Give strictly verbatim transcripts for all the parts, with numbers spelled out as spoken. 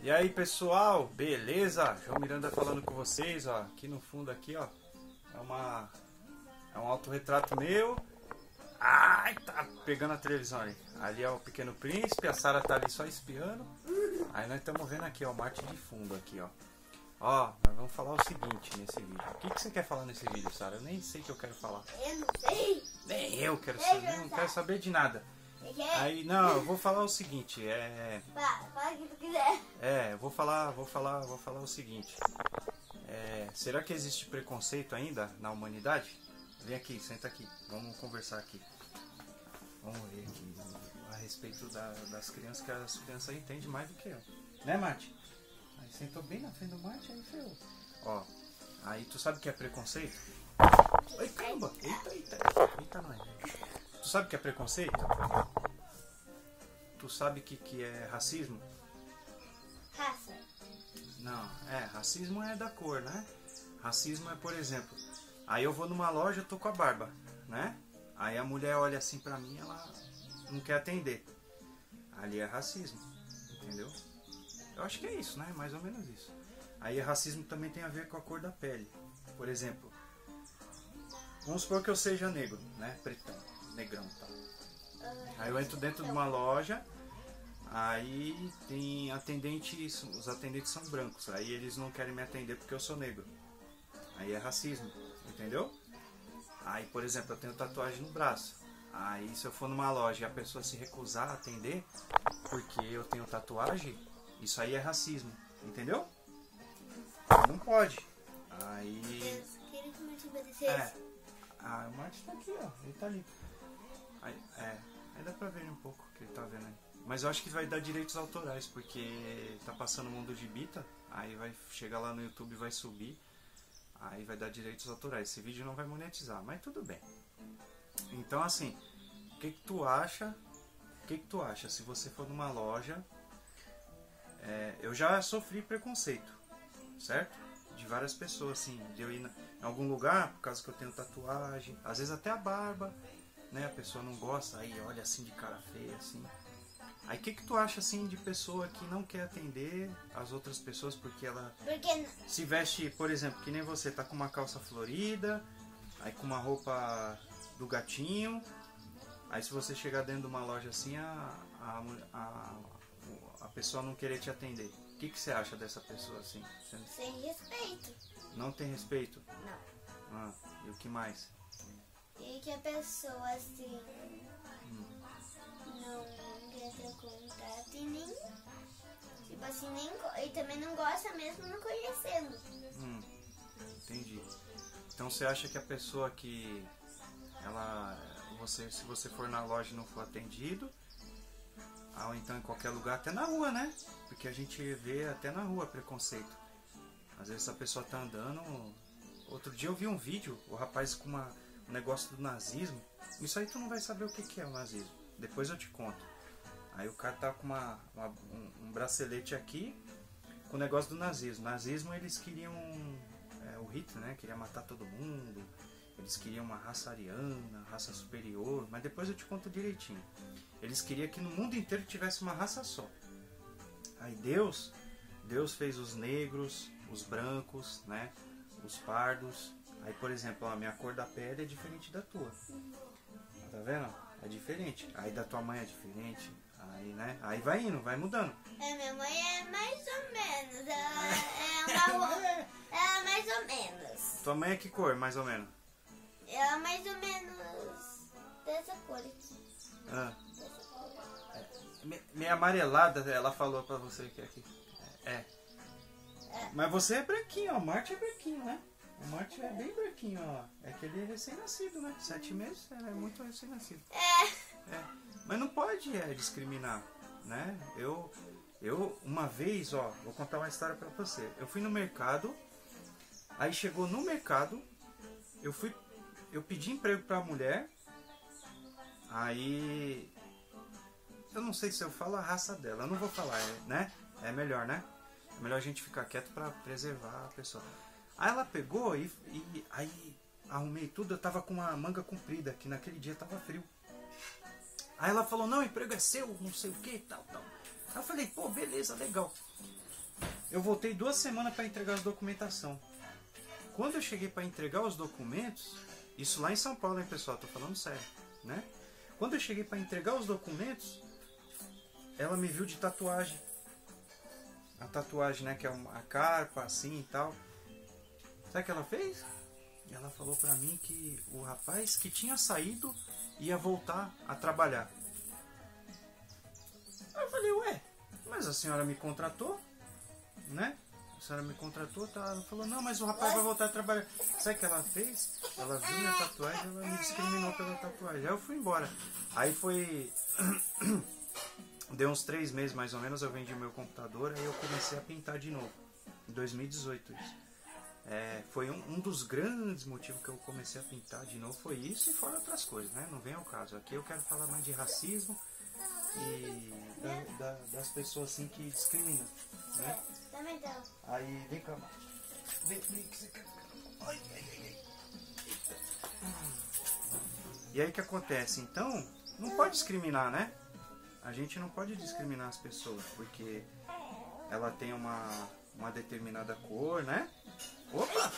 E aí pessoal, beleza? João Miranda falando com vocês, ó. Aqui no fundo aqui, ó, é uma é um autorretrato meu. Ai, tá pegando a televisão ali. Ali é o Pequeno Príncipe, a Sara tá ali só espiando. Aí nós estamos vendo aqui, ó, o Marte de fundo aqui, ó. Ó, nós vamos falar o seguinte nesse vídeo. O que, que você quer falar nesse vídeo, Sara? Eu nem sei o que eu quero falar. Eu não sei. Nem eu quero saber, eu não quero saber de nada. Aí, não, eu vou falar o seguinte, é... Fala, fala o que tu quiser. É, eu vou falar, vou falar, vou falar o seguinte. É, será que existe preconceito ainda na humanidade? Vem aqui, senta aqui, vamos conversar aqui. Vamos ver aqui a respeito da, das crianças, que as crianças entendem mais do que eu. Né, Mate? Aí sentou bem na frente do Mate, aí ferrou. Ó, aí tu sabe o que é preconceito? Ai, caramba! Eita, eita, eita, nós. Tu sabe o que é preconceito? Tu sabe o que, que é racismo? Raça. Não, é, racismo é da cor, né? Racismo é, por exemplo, aí eu vou numa loja, tô com a barba, né? Aí a mulher olha assim pra mim, ela não quer atender. Ali é racismo, entendeu? Eu acho que é isso, né? Mais ou menos isso. Aí racismo também tem a ver com a cor da pele. Por exemplo, vamos supor que eu seja negro, né? Pretão, negrão e tal. Aí eu entro dentro de uma loja, aí tem atendentes, os atendentes são brancos, aí eles não querem me atender porque eu sou negro. Aí é racismo, entendeu? Aí, por exemplo, eu tenho tatuagem no braço. Aí se eu for numa loja e a pessoa se recusar a atender porque eu tenho tatuagem, isso aí é racismo, entendeu? Não pode. Aí... Queria que o Martim obedecesse. É. Ah, o Martin tá aqui, ó. Ele tá ali. Aí, é, aí dá pra ver um pouco que ele tá vendo aí. Mas eu acho que vai dar direitos autorais, porque tá passando o Mundo de Bita, aí vai chegar lá no YouTube e vai subir, aí vai dar direitos autorais. Esse vídeo não vai monetizar, mas tudo bem. Então assim, o que que tu acha? O que que tu acha se você for numa loja? É, eu já sofri preconceito, certo? De várias pessoas, assim, de eu ir na, em algum lugar, por causa que eu tenho tatuagem, às vezes até a barba, né? A pessoa não gosta, aí olha assim de cara feia, assim. Aí o que que tu acha, assim, de pessoa que não quer atender as outras pessoas porque ela Porque se veste, por exemplo, que nem você, tá com uma calça florida, aí com uma roupa do gatinho, aí se você chegar dentro de uma loja assim, a, a, a, a pessoa não querer te atender. O que que você acha dessa pessoa, assim? Você sem respeito. não tem respeito? Não. Ah, e o que mais? E que a pessoa assim Hum. não quer ter contato e nem. Tipo assim, nem. go- E também não gosta mesmo não conhecendo. Hum, entendi. Então você acha que a pessoa que ela, você, se você for na loja e não for atendido, ou então em qualquer lugar, até na rua, né? Porque a gente vê até na rua preconceito. Às vezes a pessoa tá andando. Outro dia eu vi um vídeo, o rapaz com uma, um negócio do nazismo. Isso aí tu não vai saber o que que é o nazismo. Depois eu te conto. Aí o cara tá com uma, uma- um, um bracelete aqui com o negócio do nazismo. Nazismo eles queriam. É, o Hitler, né? Queria matar todo mundo. Eles queriam uma raça ariana, raça superior. Mas depois eu te conto direitinho. Eles queriam que no mundo inteiro tivesse uma raça só. Aí Deus, Deus fez os negros, os brancos, né? Os pardos. Aí, por exemplo, a minha cor da pele é diferente da tua. Tá vendo? É diferente. Aí da tua mãe é diferente. Aí, né? Aí vai indo, vai mudando. É, minha mãe é mais ou menos. Ela é uma. Ela é mais ou menos. Tua mãe é que cor, mais ou menos? Ela é mais ou menos dessa cor aqui. Ah, Dessa cor. me- meio amarelada, ela falou pra você que é aqui. É. Mas você é branquinho, ó. O Marte é branquinho, né? O Marte é bem branquinho, ó. É que ele é recém-nascido, né? Sete meses, é muito recém-nascido. É. É. Mas não pode é, discriminar, né? Eu, eu, uma vez, ó, vou contar uma história pra você. Eu fui no mercado, aí chegou no mercado, eu fui, eu pedi emprego pra mulher, aí, eu não sei se eu falo a raça dela, eu não vou falar, é, né? É melhor, né? É melhor a gente ficar quieto pra preservar a pessoa. Aí ela pegou e, e aí arrumei tudo, eu tava com uma manga comprida, que naquele dia tava frio. Aí ela falou, não, o emprego é seu, não sei o que, tal, tal. Aí eu falei, pô, beleza, legal. Eu voltei duas semanas para entregar as documentação. Quando eu cheguei para entregar os documentos, isso lá em São Paulo, hein, pessoal? Tô falando sério, né? Quando eu cheguei para entregar os documentos, ela me viu de tatuagem. A tatuagem, né, que é uma, a carpa, assim e tal. Sabe o que ela fez? Ela falou pra mim que o rapaz que tinha saído ia voltar a trabalhar. Aí eu falei, ué, mas a senhora me contratou, né? A senhora me contratou, tá? Ela falou, não, mas o rapaz vai voltar a trabalhar. Sabe o que ela fez? Ela viu minha tatuagem, ela me discriminou pela tatuagem. Aí eu fui embora. Aí foi... Deu uns três meses mais ou menos, eu vendi o meu computador, aí eu comecei a pintar de novo. Em dois mil e dezoito isso. É, foi um, um dos grandes motivos que eu comecei a pintar de novo, foi isso e fora outras coisas, né? Não vem ao caso. Aqui eu quero falar mais de racismo e da, da, das pessoas assim que discriminam, né? Também então. Aí, vem cá, vem, vem que você quer. Ai, ai, ai, ai. E aí o que acontece? Então, não pode discriminar, né? A gente não pode discriminar as pessoas porque ela tem uma, uma determinada cor, né? Opa!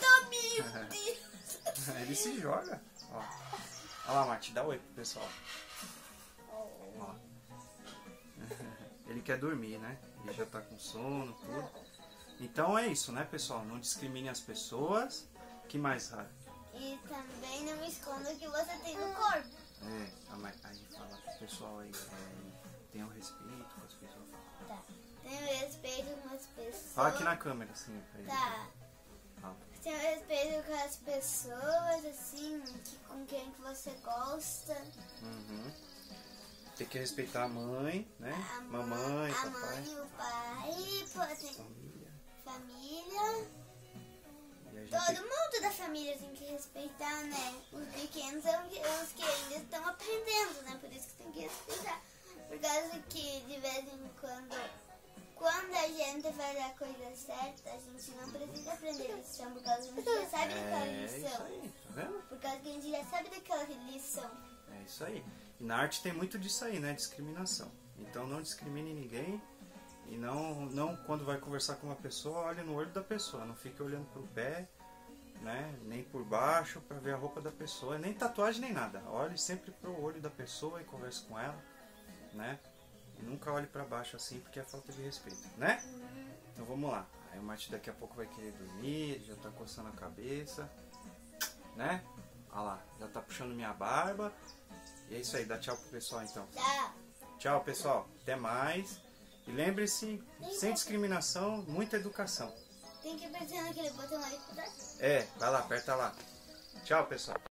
Ele se joga. Ó. Olha lá, Mati, dá oi pro pessoal. Ó. Ele quer dormir, né? Ele já tá com sono, tudo. Então é isso, né, pessoal? Não discrimine as pessoas. Que mais, Rara? E também não esconda o que você tem no corpo. É, aí fala pro pessoal aí. É, tenha o respeito com as pessoas. Tá. Tenha respeito com as pessoas. Fala aqui na câmera, assim. Pra ele. Tá. Fala. Tenha respeito com as pessoas, assim, que, com quem que você gosta. Uhum. Tem que respeitar a mãe, né? A Mamãe, a papai. mãe, o pai, pode, Família. família. E a gente Todo tem- mundo da família tem que respeitar, né? Os pequenos são os que ainda estão aprendendo, né? Por isso que tem que respeitar. Por causa que de vez em quando, quando a gente faz a coisa certa, a gente não precisa aprender lição, por causa que a gente já sabe daquela É isso lição. aí, tá vendo? Por causa que a gente já sabe daquela lição. É isso aí. E na arte tem muito disso aí, né? Discriminação. Então não discrimine ninguém e não, não quando vai conversar com uma pessoa, olhe no olho da pessoa. Não fique olhando pro pé, né? Nem por baixo para ver a roupa da pessoa. Nem tatuagem, nem nada. Olhe sempre pro olho da pessoa e converse com ela, né? E nunca olhe para baixo assim porque é falta de respeito, né? Então vamos lá. Aí o Mati daqui a pouco vai querer dormir, já tá coçando a cabeça, né? Olha lá, já tá puxando minha barba. E é isso aí, dá tchau pro pessoal então. Tá? Tchau, pessoal. Até mais. E lembre-se, sem discriminação, muita educação. Tem que apertar naquele botão ali pra trás. É, vai lá, aperta lá. Tchau, pessoal.